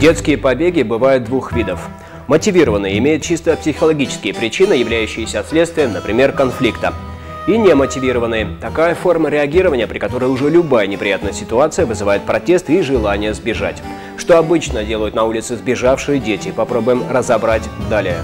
Детские побеги бывают двух видов. Мотивированные имеют чисто психологические причины, являющиеся следствием, например, конфликта. И немотивированные – такая форма реагирования, при которой уже любая неприятная ситуация вызывает протест и желание сбежать. Что обычно делают на улице сбежавшие дети, попробуем разобрать далее.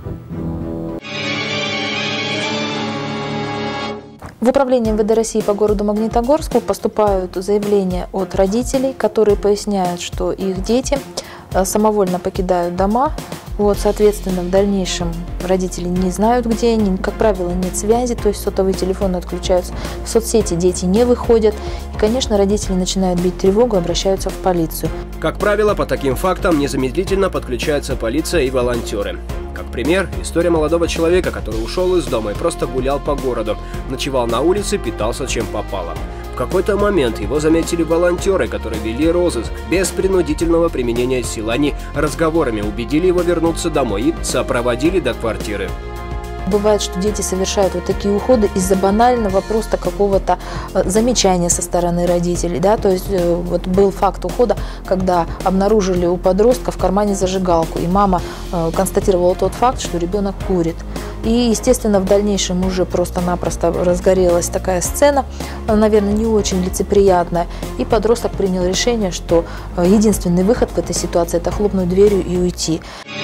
В управление МВД России по городу Магнитогорску поступают заявления от родителей, которые поясняют, что их дети самовольно покидают дома. Соответственно, в дальнейшем родители не знают, где они, как правило, нет связи, то есть сотовые телефоны отключаются, в соцсети дети не выходят. И, конечно, родители начинают бить тревогу, обращаются в полицию. Как правило, по таким фактам незамедлительно подключается полиция и волонтеры. Как пример, история молодого человека, который ушел из дома и просто гулял по городу, ночевал на улице, питался чем попало. В какой-то момент его заметили волонтеры, которые вели розыск. Без принудительного применения сил они разговорами убедили его вернуться домой и сопроводили до квартиры. Бывает, что дети совершают вот такие уходы из-за банального просто какого-то замечания со стороны родителей. Да? То есть вот был факт ухода, когда обнаружили у подростка в кармане зажигалку, и мама констатировала тот факт, что ребенок курит. И, естественно, в дальнейшем уже просто-напросто разгорелась такая сцена, наверное, не очень лицеприятная, и подросток принял решение, что единственный выход в этой ситуации – это хлопнуть дверью и уйти.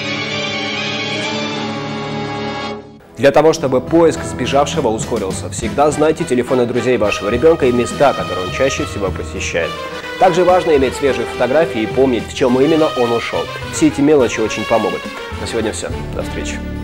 Для того, чтобы поиск сбежавшего ускорился, всегда знайте телефоны друзей вашего ребенка и места, которые он чаще всего посещает. Также важно иметь свежие фотографии и помнить, в чем именно он ушел. Все эти мелочи очень помогут. На сегодня все. До встречи.